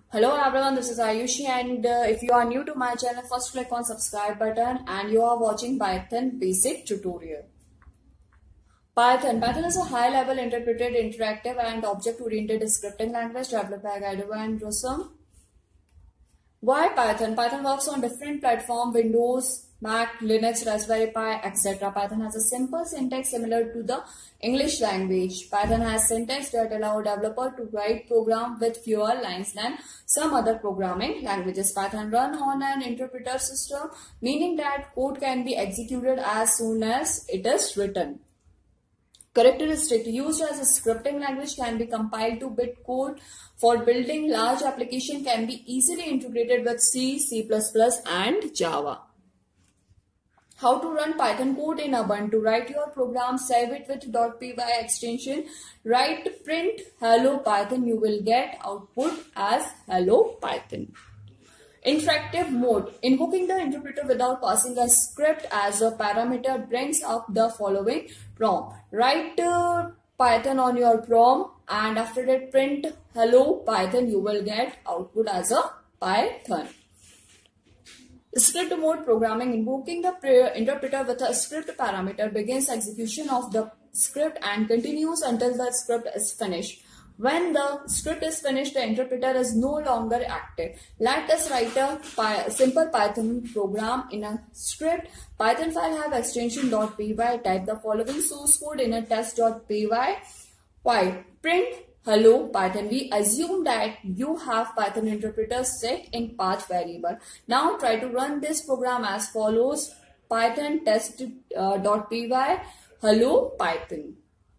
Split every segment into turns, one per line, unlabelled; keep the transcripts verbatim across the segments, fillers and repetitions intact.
Hello everyone, this is Ayushi, and uh, if you are new to my channel, first click on subscribe button and you are watching Python basic tutorial. Python. Python is a high-level interpreted, interactive and object-oriented scripting language developed by Guido and Rossum. Why Python? Python works on different platforms: Windows, Mac, Linux, Raspberry Pi, et cetera. Python has a simple syntax similar to the English language. Python has syntax that allow developer to write program with fewer lines than some other programming languages. Python run on an interpreter system, meaning that code can be executed as soon as it is written. Characteristic: used as a scripting language, can be compiled to bit code. For building large application, can be easily integrated with C, C plus plus and Java. How to run Python code in Ubuntu? Write your program, save it with .py extension, write print hello Python, you will get output as hello Python. Interactive mode. Invoking the interpreter without passing a script as a parameter brings up the following prompt. Write uh, Python on your prompt, and after that print hello Python, you will get output as a Python. Script mode programming. Invoking the interpreter with a script parameter begins execution of the script and continues until the script is finished. When the script is finished, the interpreter is no longer active. Let us write a py simple Python program in a script. Python file have extension .py. Type the following source code in a test.py. Why? Print hello Python. We assume that you have Python interpreter set in path variable. Now try to run this program as follows. Python test.py hello Python.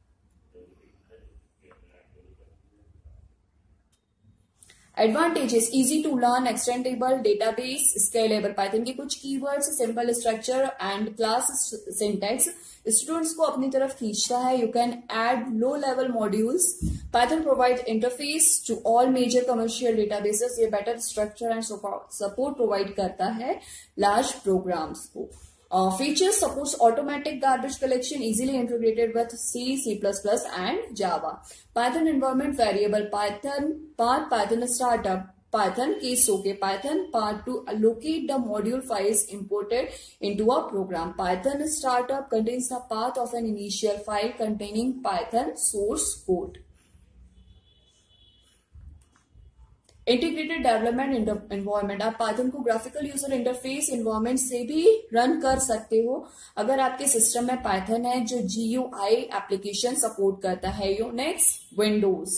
Advantages: easy to learn, extendable, database, scalable. Python के कुछ keywords, simple structure and class syntax students को अपनी तरफ खींचता है. You can add low level modules. Python provides interface to all major commercial databases. ये better structure and support provide करता है large programs को. Uh, features: supports automatic garbage collection, easily integrated with C, C plus plus and Java. Python environment variable. Python path, Python startup, Python case okay, Python path to allocate the module files imported into a program. Python startup contains the path of an initial file containing Python source code. Integrated development environment. आप Python को graphical user interface environment से भी run कर सकते हो अगर आपके system में पाइथन है जो जीयूआई एप्लीकेशन सपोर्ट करता है. Unix, Windows.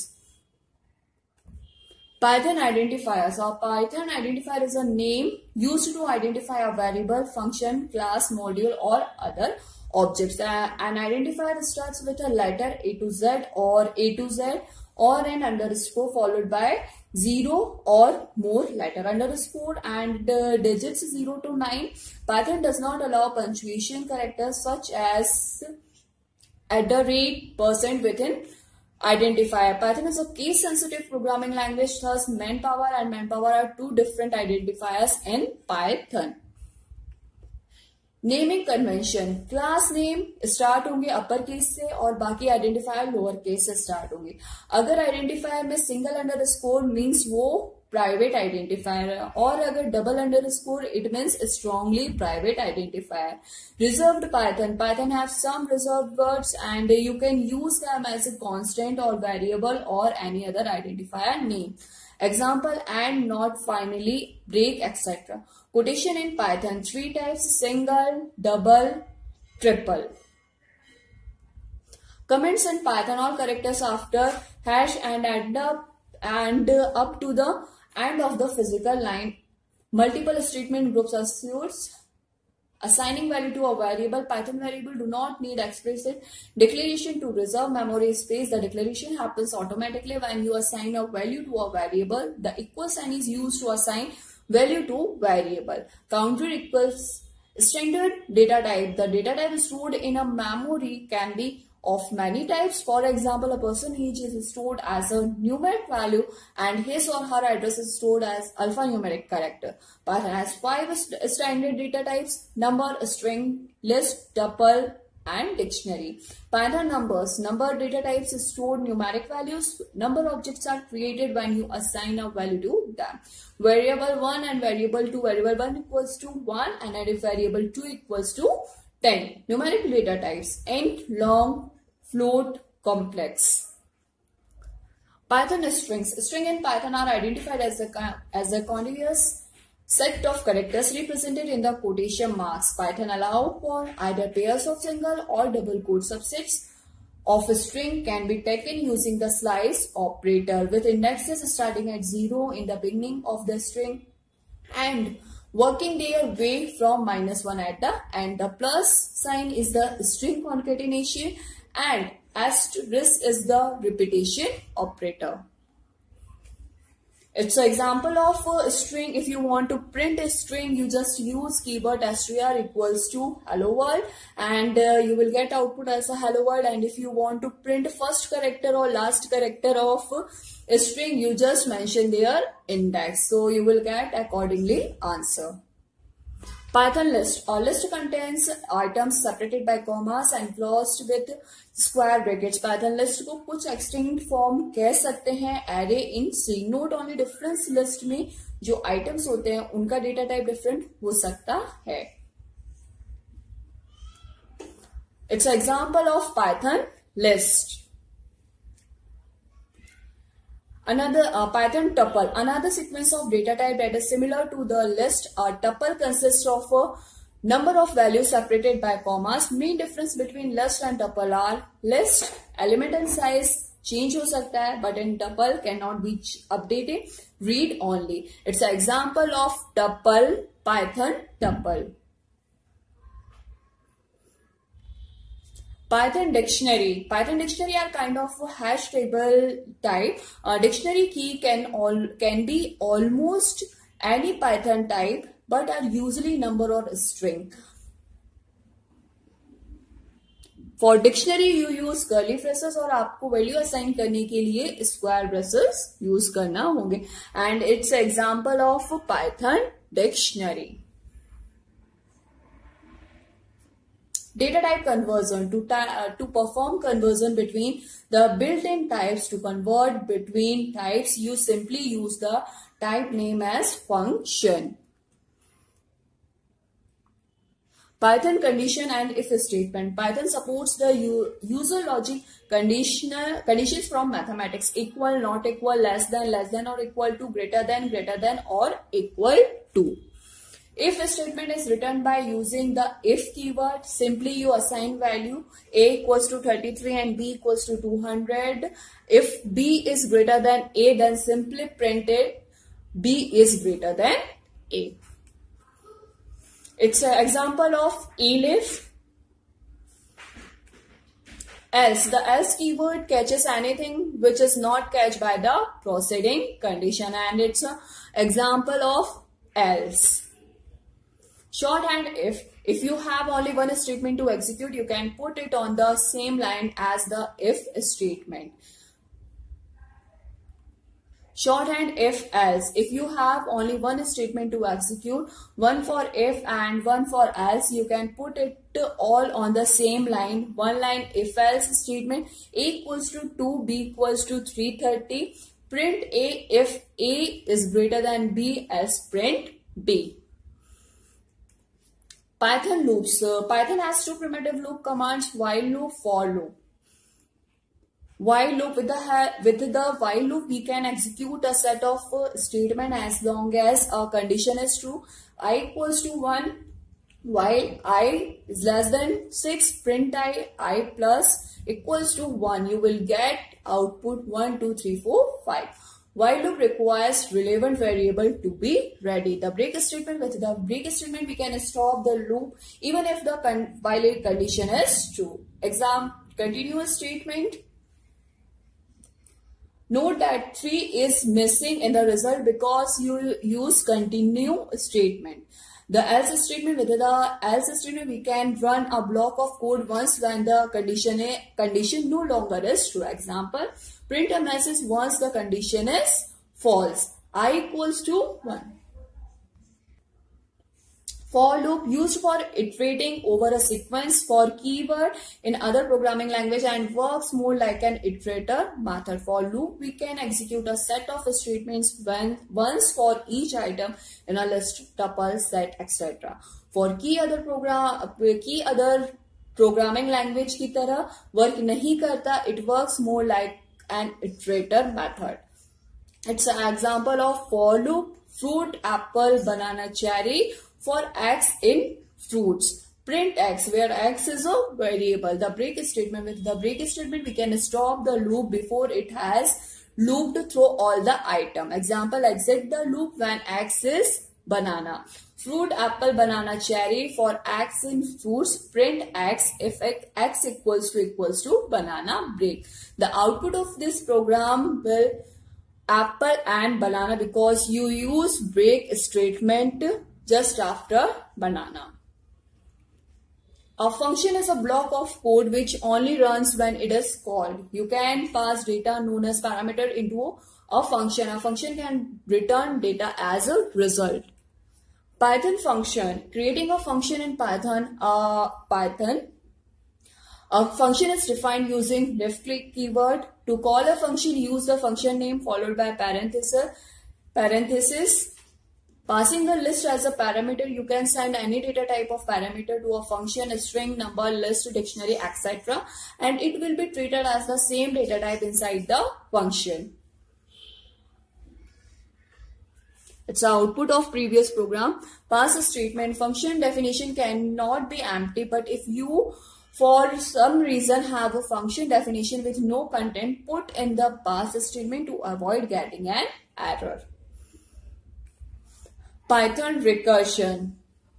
Python identifiers. Our Python identifier is a name used to identify a variable, function, class, module or other objects. Uh, an identifier starts with a letter A to Z or A to Z or an underscore followed by zero or more letter. Underscore and uh, digits zero to nine. Python does not allow punctuation characters such as at the rate, percent within identifier. Python is a case sensitive programming language, thus manpower and manpower are two different identifiers in Python. Naming convention. Class name start होंगे upper case से और बाकी identifier lower case से start होंगे. अगर identifier में single underscore means वो private identifier है, और अगर double underscore it means strongly private identifier. Reserved Python. Python have some reserved words and you can use them as a constant और variable और any other identifier name. Example: and, not, finally, break, et cetera. Quotation in Python: three types: single, double, triple. Comments in Python: all characters after hash and end up and up to the end of the physical line. Multiple statement groups assures assigning value to a variable. Python variable do not need explicit declaration to reserve memory space. The declaration happens automatically when you assign a value to a variable. The equal sign is used to assign value to variable. Counter equals standard data type. The data type stored in a memory can be of many types. For example, a person age is stored as a numeric value and his or her address is stored as alphanumeric character. Python has five st standard data types: number, string, list, tuple, and dictionary. Python numbers. Number data types store numeric values. Number objects are created when you assign a value to them. Variable one and variable two. Variable one equals to one and variable two equals to ten. Numeric data types. Int, long, float, complex. Python strings. String in Python are identified as a, as a continuous set of characters represented in the quotation marks. Python allow for either pairs of single or double quote. Subsets of a string can be taken using the slice operator with indexes starting at zero in the beginning of the string and working their way from minus one at the end. The plus sign is the string concatenation and asterisk is the repetition operator. It's an example of a string. If you want to print a string, you just use keyword str equals to hello world and uh, you will get output as a hello world. And if you want to print first character or last character of a string, you just mention their index. So you will get accordingly answer. Python list. A list contains items separated by commas and closed with square brackets. Python list को कुछ extinct form कह सकते हैं array in C. Note only difference list में जो items होते हैं उनका data type different हो सकता है. It's an example of Python list. Another uh, Python tuple, another sequence of data type that is similar to the list. A tuple consists of a number of values separated by commas. Main difference between list and tuple are list element and size change हो सकता है, but in tuple cannot be updated. Read only. It's an example of tuple, Python tuple. Python dictionary. Python dictionary are kind of a hash table type. Uh, dictionary key can all can be almost any Python type, but are usually number or string. For dictionary you use curly braces और आपको value assign करने के लिए square braces use करना होंगे. And it's an example of Python dictionary. Data type conversion. To, uh, to perform conversion between the built-in types, to convert between types, you simply use the type name as function. Python condition and if statement. Python supports the user logic conditional conditions from mathematics: equal, not equal, less than, less than or equal to, greater than, greater than or equal to. If a statement is written by using the if keyword, simply you assign value a equals to thirty-three and b equals to two hundred. If b is greater than a, then simply print it b is greater than a. It's an example of elif. Else. The else keyword catches anything which is not catched by the preceding condition, and it's an example of else. Shorthand if. If you have only one statement to execute, you can put it on the same line as the if statement. Shorthand if else. If you have only one statement to execute, one for if and one for else, you can put it all on the same line. One line if else statement: a equals to two, b equals to three thirty. Print a if a is greater than b, else print b. Python loops. Uh, Python has two primitive loop commands: while loop, for loop. While loop, with the with the while loop, we can execute a set of uh, statement as long as a condition is true. I equals to one, while I is less than six, print I, I plus equals to one. You will get output one, two, three, four, five. While loop requires relevant variable to be ready. The break statement. With the break statement, we can stop the loop even if the con while condition is true. Exam continuous statement. Note that three is missing in the result because you use continue statement. The else statement. With the else statement, we can run a block of code once when the condition a condition no longer is true. Example: print a message once the condition is false. I equals to one. For loop used for iterating over a sequence for keyword in other programming language and works more like an iterator method. For loop, we can execute a set of statements when once for each item in a list, tuple, set, et cetera. For key other program, key other programming language की तरह work नहीं करता. It works more like an iterator method. It's an example of for loop: fruit, apple, banana, cherry. For x in fruits, print x, where x is a variable. The break statement, with the break statement we can stop the loop before it has looped through all the item. Example, exit the loop when x is banana. Fruit, apple, banana, cherry. For x in fruits, print x if x equals to equals to banana, break. The output of this program will apple and banana because you use break statement just after banana. A function is a block of code which only runs when it is called. You can pass data known as parameter into a function. A function can return data as a result. Python function. Creating a function in Python. Uh, Python. A function is defined using left click keyword. To call a function, use the function name followed by parenthesis. Parenthesis. Passing a list as a parameter, you can send any data type of parameter to a function, a string, number, list, dictionary, et cetera. And it will be treated as the same data type inside the function. It's the output of previous program. Pass a statement. Function definition cannot be empty, but if you for some reason have a function definition with no content, put in the pass statement to avoid getting an error. Python recursion.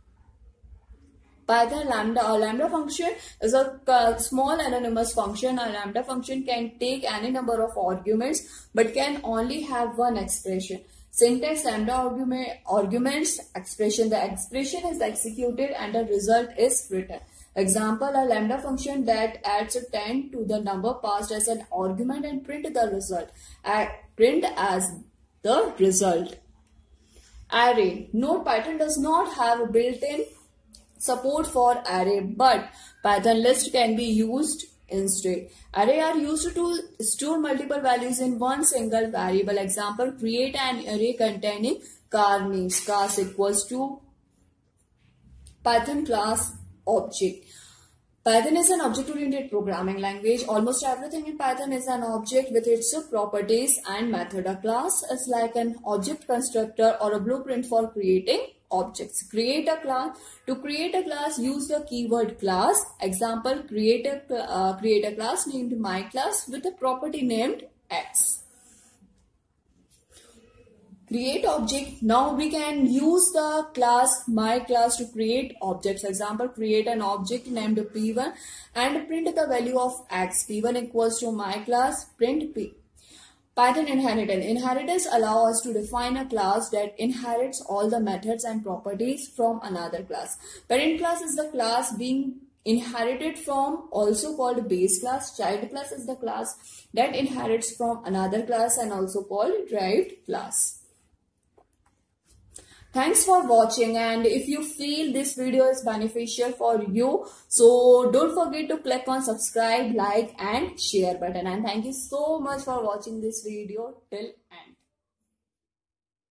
Python lambda or lambda function is a small anonymous function. A lambda function can take any number of arguments but can only have one expression. Syntax: lambda argument, arguments, expression. The expression is executed and the result is written. Example, a lambda function that adds a ten to the number passed as an argument and print the result. Uh, print as the result. Array. Note, Python does not have a built-in support for array, but Python list can be used instead. Array are used to store multiple values in one single variable. Example, create an array containing car names. Class equals to Python class object. Python is an object-oriented programming language. Almost everything in Python is an object with its properties and method. A class is like an object constructor or a blueprint for creating objects. Create a class. To create a class, use the keyword class. Example, create a, uh, create a class named myClass with a property named X. Create object. Now we can use the class myClass to create objects. Example, create an object named P one and print the value of X. P one equals to myClass, print P. Python inheritance. Inheritance allows us to define a class that inherits all the methods and properties from another class. Parent class is the class being inherited from, also called base class. Child class is the class that inherits from another class and also called derived class. Thanks for watching, and if you feel this video is beneficial for you, so don't forget to click on subscribe, like and share button. And thank you so much for watching this video till